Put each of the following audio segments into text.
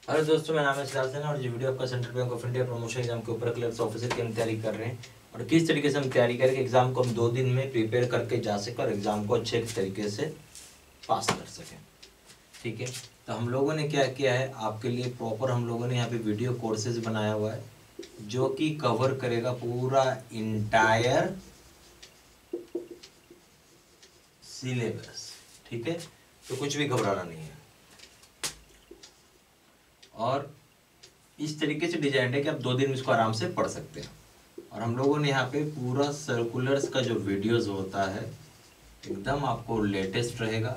Hello दोस्तों, मेरा नाम है सिद्धार्थ सेना और ये वीडियो आपका Central Bank of India promotion exam के ऊपर क्लर्क्स ऑफिसर की हम तैयारी कर रहे हैं और किस तरीके से हम तैयारी करके एग्जाम को हम 2 दिन में प्रिपेयर करके जा सकें और एग्जाम को अच्छे तरीके से पास कर सकें। ठीक है, तो हम लोगों ने क्या किया है आपके लिए प्रॉपर हम लोगों ने यहाँ पे वीडियो कोर्सेज बनाया हुआ है जो कि कवर करेगा पूरा इंटायर सिलेबस। ठीक है, तो कुछ भी घबराना नहीं है और इस तरीके से डिजाइन है कि आप 2 दिन में इसको आराम से पढ़ सकते हैं। और हम लोगों ने यहाँ पे पूरा सर्कुलर्स का जो वीडियोस होता है एकदम आपको लेटेस्ट रहेगा।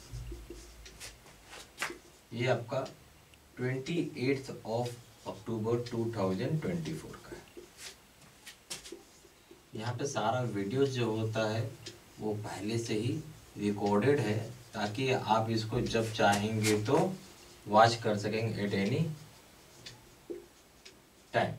ये आपका 28 अक्टूबर 2024 का है। यहाँ पे सारा वीडियोस जो होता है वो पहले से ही रिकॉर्डेड है ताकि आप इसको जब चाहेंगे तो वॉच कर सकेंगे एट एनी टाइम।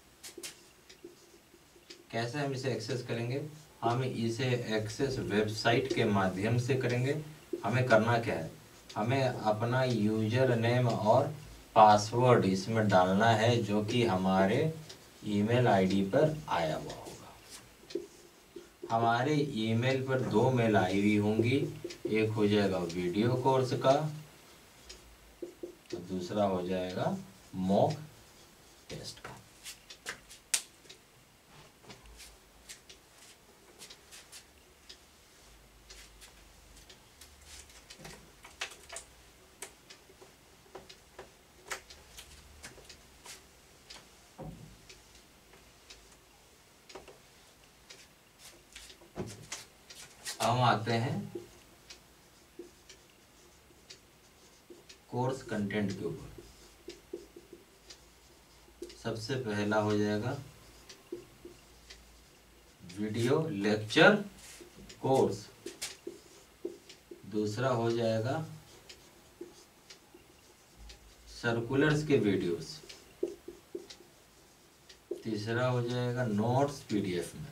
कैसे हम इसे एक्सेस करेंगे? हम इसे एक्सेस वेबसाइट के माध्यम से करेंगे। हमें करना क्या है, हमें अपना यूजर नेम और पासवर्ड इसमें डालना है जो कि हमारे ईमेल आईडी पर आया हुआ होगा। हमारे ईमेल पर 2 मेल आई हुई होंगी, एक हो जाएगा वीडियो कोर्स का तो दूसरा हो जाएगा मॉक टेस्ट का। हम आते हैं कोर्स कंटेंट के ऊपर। सबसे पहला हो जाएगा वीडियो लेक्चर कोर्स, दूसरा हो जाएगा सर्कुलर्स के वीडियोस, तीसरा हो जाएगा नोट्स पीडीएफ में,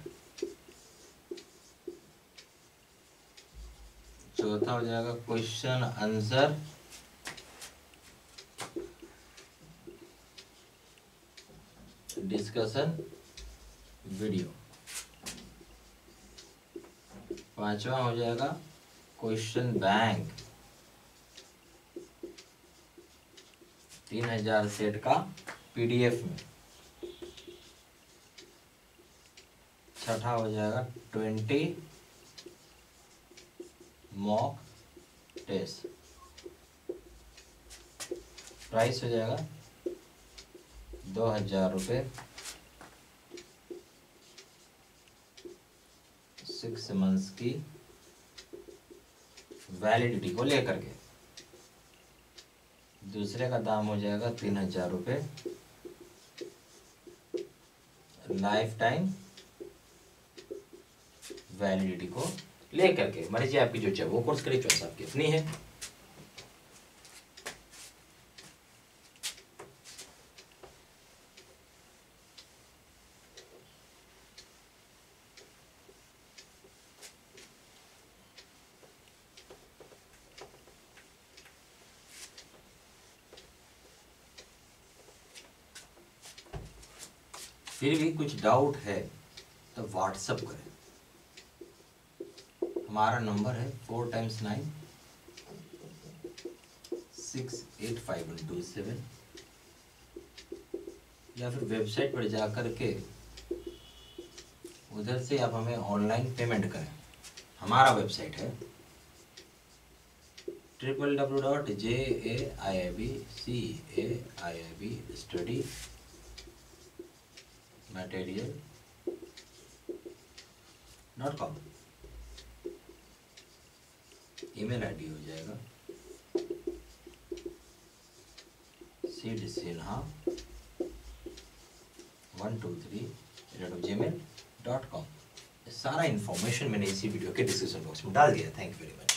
चौथा हो जाएगा क्वेश्चन आंसर डिस्कशन वीडियो, पांचवा हो जाएगा क्वेश्चन बैंक 3000 सेट का पीडीएफ में, छठा हो जाएगा 20 मॉक टेस्ट। प्राइस हो जाएगा 2000 रुपये, 6 मंथ्स की वैलिडिटी को लेकर के। दूसरे का दाम हो जाएगा 3000 रुपये, लाइफ टाइम वैलिडिटी को लेकर के। मर्जी आपकी जो चाहे वो कोर्स करे, चॉइस आपकी अपनी है। फिर भी कुछ डाउट है तो व्हाट्सएप करें। हमारा नंबर है 4 × 9 68527, या फिर वेबसाइट पर जा कर के उधर से आप हमें ऑनलाइन पेमेंट करें। हमारा वेबसाइट है www.jaiibcaiibstudymaterial.com। ईमेल आईडी हो जाएगा sidsinha123@gmail.com। सारा इंफॉर्मेशन मैंने इसी वीडियो के डिस्क्रिप्शन बॉक्स में डाल दिया। Thank you very much.